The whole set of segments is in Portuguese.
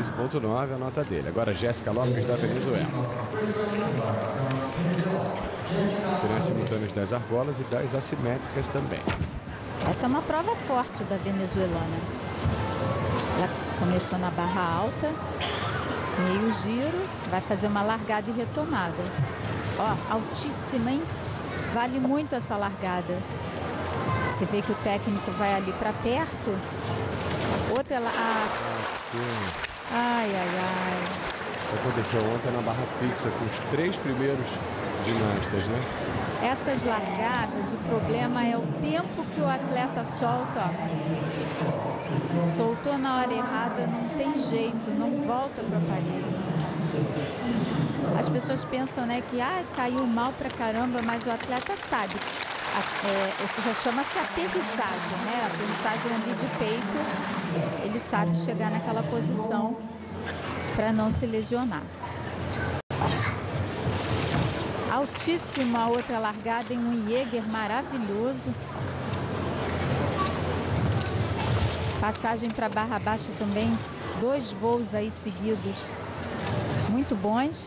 15,9 a nota dele. Agora Jéssica Lopes da Venezuela. Finais simultâneos das argolas e das assimétricas também. Essa é uma prova forte da venezuelana. Ela começou na barra alta, meio giro, vai fazer uma largada e retomada. Ó, altíssima, hein? Vale muito essa largada. Você vê que o técnico vai ali para perto. Outra lá. Ai, ai, ai. Aconteceu ontem na barra fixa com os 3 primeiros ginastas, né? Essas largadas, o problema é o tempo que o atleta solta. Ó. Soltou na hora errada, não tem jeito, não volta para o aparelho. As pessoas pensam, né, que caiu mal pra caramba, mas o atleta sabe. Isso já chama-se aterrissagem, né? Aterrissagem ali de peito. Ele sabe chegar naquela posição para não se lesionar. Altíssima a outra largada em um Jäger maravilhoso. Passagem para barra baixa também. 2 voos aí seguidos. Muito bons.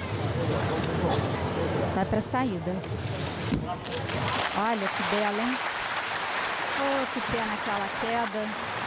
Vai para a saída. Olha que bela, hein? Oh, que pena aquela queda.